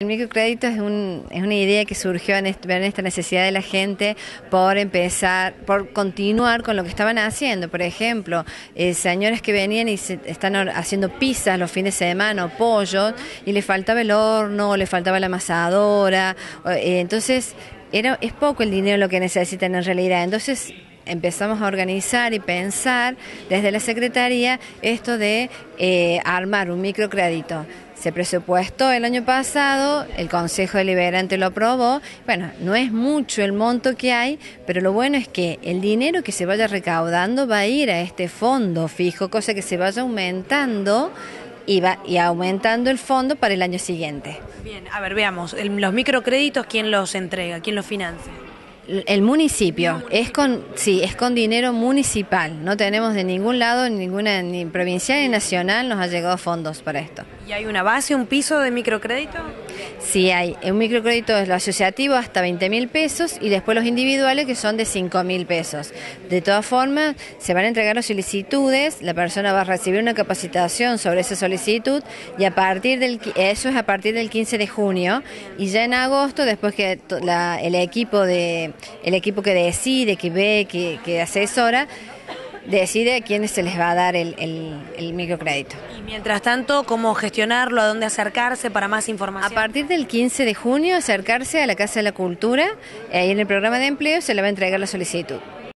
El microcrédito es una idea que surgió en esta necesidad de la gente por continuar con lo que estaban haciendo. Por ejemplo, señores que venían y están haciendo pizzas los fines de semana o pollos y le faltaba el horno, o le faltaba la amasadora. Entonces, es poco el dinero lo que necesitan en realidad. Entonces, empezamos a organizar y pensar desde la Secretaría esto de armar un microcrédito. Se presupuestó el año pasado, el Consejo Deliberante lo aprobó. Bueno, no es mucho el monto que hay, pero lo bueno es que el dinero que se vaya recaudando va a ir a este fondo fijo, cosa que se vaya aumentando y aumentando el fondo para el año siguiente. Bien, a ver, veamos, los microcréditos, ¿quién los entrega? ¿Quién los financia? El municipio, es con dinero municipal, no tenemos de ningún lado, ni provincial ni nacional nos ha llegado fondos para esto. ¿Y hay una base, un piso de microcrédito? Sí, hay un microcrédito es lo asociativo hasta 20.000 pesos y después los individuales que son de 5.000 pesos. De todas formas, se van a entregar las solicitudes, la persona va a recibir una capacitación sobre esa solicitud y eso es a partir del 15 de junio y ya en agosto, después que el equipo que decide, que ve, que asesora, decide a quiénes se les va a dar el microcrédito. Y mientras tanto, ¿cómo gestionarlo? ¿A dónde acercarse para más información? A partir del 15 de junio, acercarse a la Casa de la Cultura, ahí en el programa de empleo se le va a entregar la solicitud.